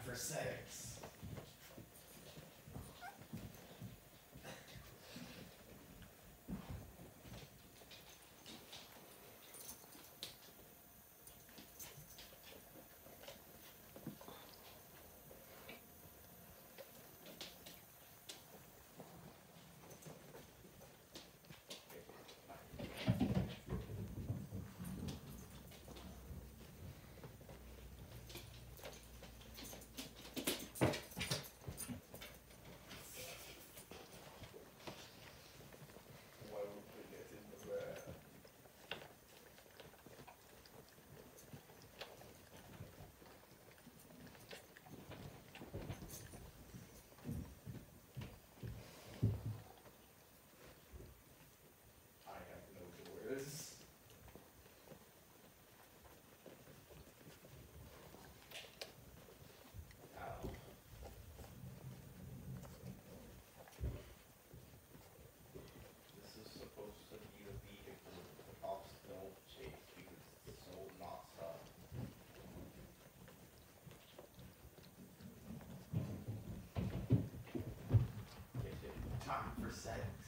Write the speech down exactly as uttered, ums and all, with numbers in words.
for six. Why would we get in the red? I have no doors. Ow. This is supposed to be the vehicle that the cops don't chase because it's so not stuff. Get it. Time for set.